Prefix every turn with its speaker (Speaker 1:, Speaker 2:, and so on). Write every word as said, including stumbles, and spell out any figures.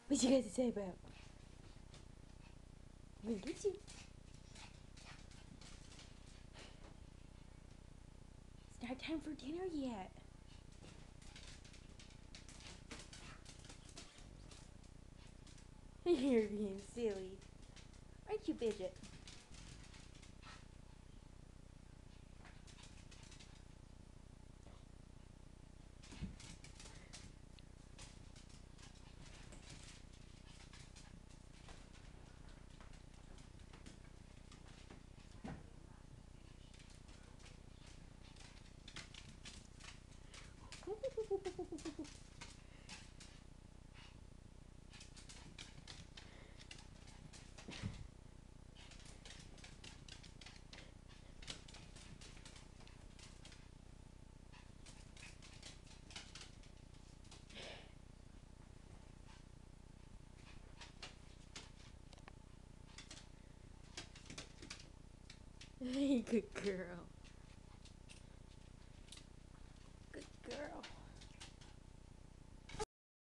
Speaker 1: What you guys say about? I'm gonna get you. It's not time for dinner yet. You're being silly. Aren't you, Bridget? Good girl.